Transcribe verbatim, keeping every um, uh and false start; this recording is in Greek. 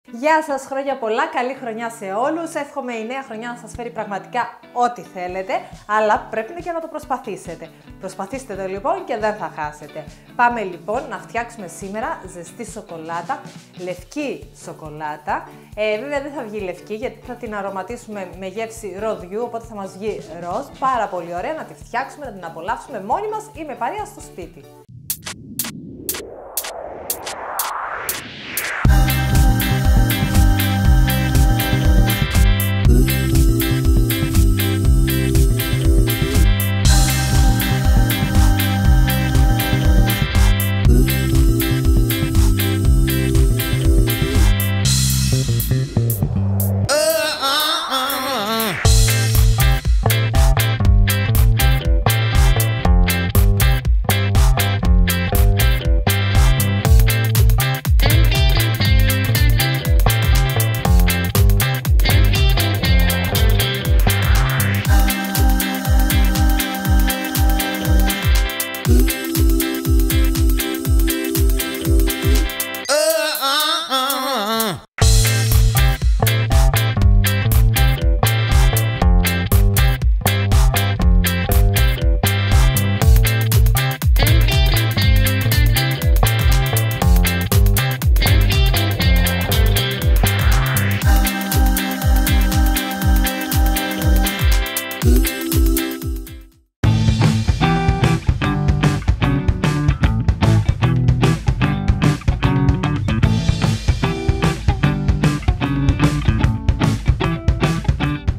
Γεια σας, χρόνια πολλά, καλή χρονιά σε όλους. Εύχομαι η νέα χρονιά να σας φέρει πραγματικά ό,τι θέλετε, αλλά πρέπει και να το προσπαθήσετε. Προσπαθήστε το λοιπόν και δεν θα χάσετε. Πάμε λοιπόν να φτιάξουμε σήμερα ζεστή σοκολάτα, λευκή σοκολάτα. Ε, βέβαια δεν θα βγει λευκή γιατί θα την αρωματίσουμε με γεύση ροδιού, οπότε θα μας βγει ροζ. Πάρα πολύ ωραία να τη φτιάξουμε, να την απολαύσουμε μόνοι μας ή με παρέα στο σπίτι.